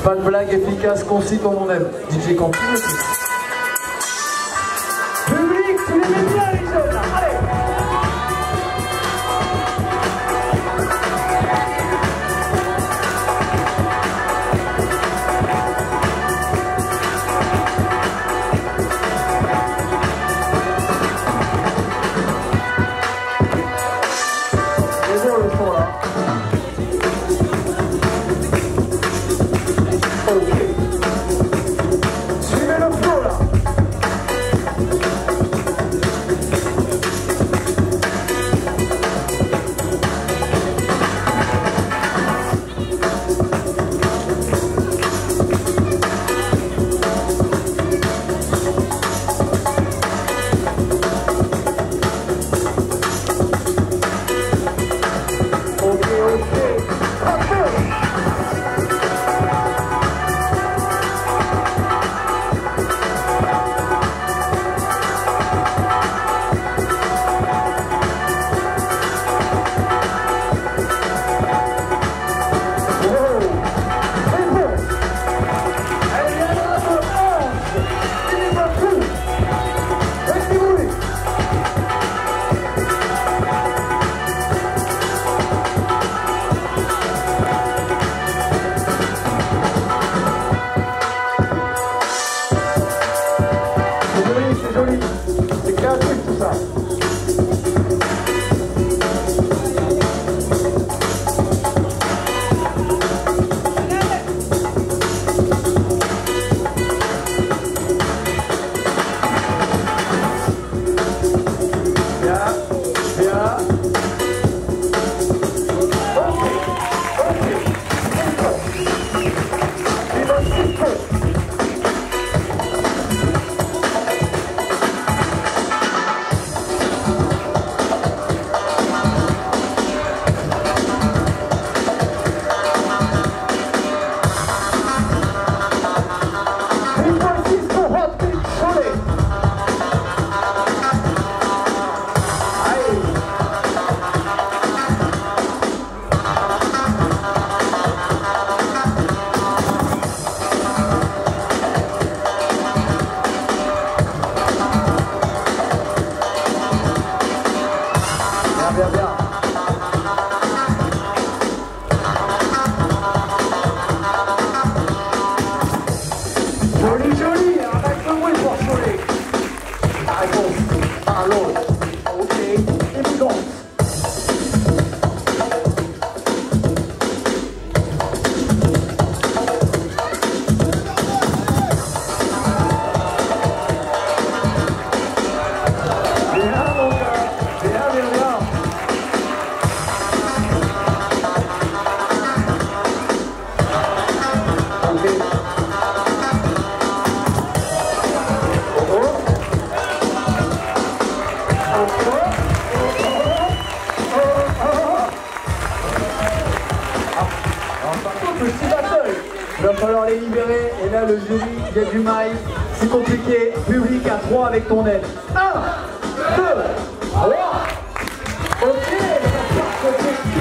Pas de blague, efficace, concis comme on aime. DJ continue aussi. Public, tu les mets bien les jeunes, là. Allez. C'est bon le son là. Suivez le flow là. C'est joli, c'est créatif tout ça. Bien, bien. Joli, joli, un max de bruit pour Cholet. La réponse, par l'autre. Ok, évident. Il va falloir les libérer. Et là, le jury, il y a du mail. C'est compliqué. Public à 3 avec ton aide. 1, 2, 3. Ok, ça part,